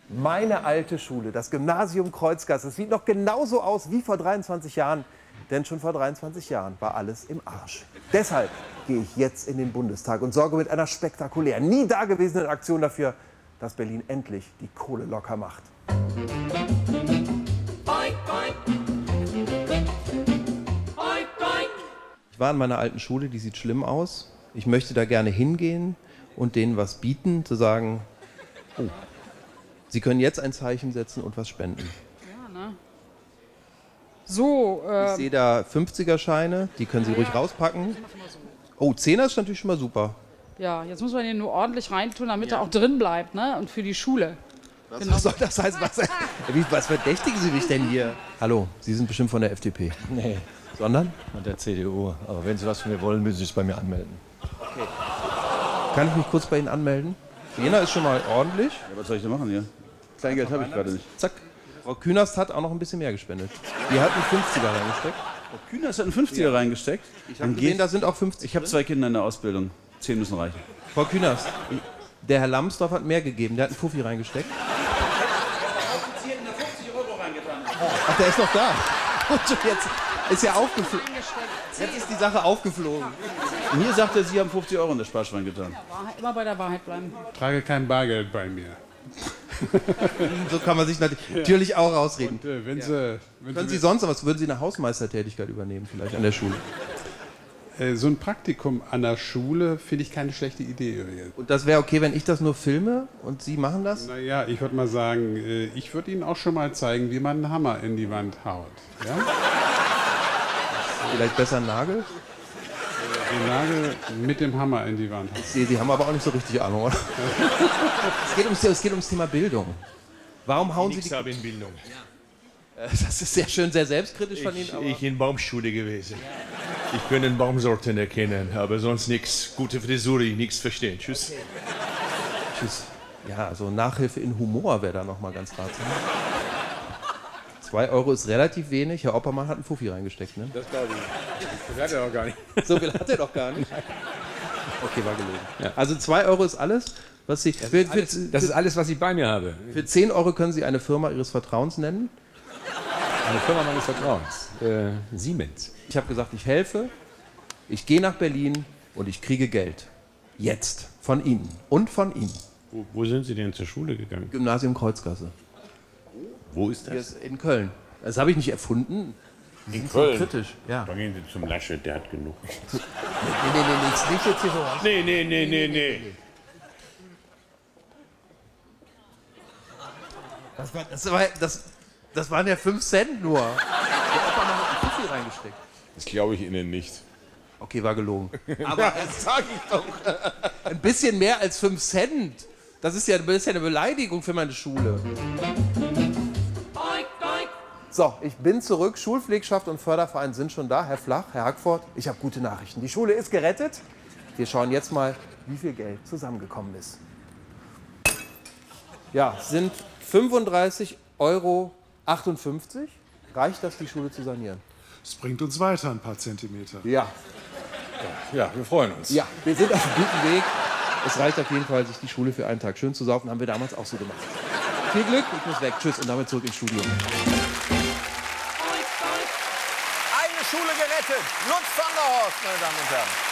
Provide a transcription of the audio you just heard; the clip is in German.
Meine alte Schule, das Gymnasium Kreuzgasse, es sieht noch genauso aus wie vor 23 Jahren. Denn schon vor 23 Jahren war alles im Arsch. Deshalb gehe ich jetzt in den Bundestag und sorge mit einer spektakulären, nie dagewesenen Aktion dafür, dass Berlin endlich die Kohle locker macht. Ich war in meiner alten Schule, die sieht schlimm aus. Ich möchte da gerne hingehen und denen was bieten, zu sagen, oh, Sie können jetzt ein Zeichen setzen und was spenden. Ja, ne? So, ich sehe da 50er-Scheine, die können Sie ruhig rauspacken. Oh, 10er ist natürlich schon mal super. Ja, jetzt muss man den nur ordentlich reintun, damit er auch drin bleibt, ne? Und für die Schule. Was soll das heißen? Was verdächtigen Sie mich denn hier? Hallo, Sie sind bestimmt von der FDP. Nee. Sondern? Von der CDU. Aber wenn Sie was von mir wollen, müssen Sie sich bei mir anmelden. Okay. Kann ich mich kurz bei Ihnen anmelden? Jena ist schon mal ordentlich. Ja, was soll ich denn machen hier? Kleingeld habe ich gerade nicht. Zack. Frau Künast hat auch noch ein bisschen mehr gespendet. Die hat einen 50er reingesteckt. Frau Künast hat einen 50er reingesteckt? Ich habe gesehen, da sind auch 50. Ich habe 2 Kinder in der Ausbildung. 10 müssen reichen. Frau Künast, der Herr Lambsdorff hat mehr gegeben. Der hat einen Fuffi reingesteckt. Ach, der ist noch da. Und jetzt ist ja aufgeflogen. Jetzt ist die Sache aufgeflogen. Mir sagt er, Sie haben 50 € in das Sparschwein getan. Ja, immer bei der Wahrheit bleiben. Ich trage kein Bargeld bei mir. So kann man sich natürlich auch rausreden. Und, wenn Können Sie sonst was? Würden Sie eine Hausmeistertätigkeit übernehmen vielleicht an der Schule? So ein Praktikum an der Schule finde ich keine schlechte Idee. Und das wäre okay, wenn ich das nur filme und Sie machen das? Naja, ich würde mal sagen, ich würde Ihnen auch schon mal zeigen, wie man einen Hammer in die Wand haut. Ja? Vielleicht besser einen Nagel? Den Nagel mit dem Hammer in die Wand. Ich sehe, Sie haben aber auch nicht so richtig Ahnung, oder? Es geht ums Thema Bildung. Warum hauen Sie die... Ich habe in Bildung. Das ist sehr schön, sehr selbstkritisch von Ihnen. Aber Ich in Baumschule gewesen. Ich kann Baumsorten erkennen, aber sonst nichts. Gute Frisur, nichts verstehen. Tschüss. Okay. Tschüss. Ja, also Nachhilfe in Humor wäre da nochmal ganz ratsam. 2 € ist relativ wenig. Herr Oppermann hat einen Fuffi reingesteckt, ne? Das glaube ich. Das hat er doch gar nicht. So viel hat er doch gar nicht. Okay, war gelogen. Ja. Also 2 € ist alles, was Sie... Das ist alles, was ich bei mir habe. Für 10 € können Sie eine Firma Ihres Vertrauens nennen. Eine Firma meines Vertrauens. Siemens. Ich habe gesagt, ich helfe, ich gehe nach Berlin und ich kriege Geld. Jetzt. Von Ihnen. Und von Ihnen. Wo sind Sie denn zur Schule gegangen? Gymnasium Kreuzgasse. Wo ist das? Hier ist in Köln. Das habe ich nicht erfunden. In Köln? Kritisch, ja. Dann gehen Sie zum Laschet, der hat genug. Nee, nicht jetzt hier so. Nee. Das waren ja 5 Cent nur. Der Opa hat einen Fuffi reingesteckt. Das glaube ich Ihnen nicht. Okay, war gelogen. Aber das sage ich doch. Ein bisschen mehr als 5 Cent. Das ist ja eine Beleidigung für meine Schule. So, ich bin zurück. Schulpflegschaft und Förderverein sind schon da. Herr Flach, Herr Hackford, ich habe gute Nachrichten. Die Schule ist gerettet. Wir schauen jetzt mal, wie viel Geld zusammengekommen ist. Ja, sind 35,58 €. Reicht das, die Schule zu sanieren? Es bringt uns weiter ein paar Zentimeter. Ja. Ja, wir freuen uns. Ja, wir sind auf einem guten Weg. Es reicht auf jeden Fall, sich die Schule für einen Tag schön zu saufen. Haben wir damals auch so gemacht. Viel Glück, ich muss weg. Tschüss und damit zurück ins Studio. Eine Schule gerettet. Lutz van der Horst, meine Damen und Herren.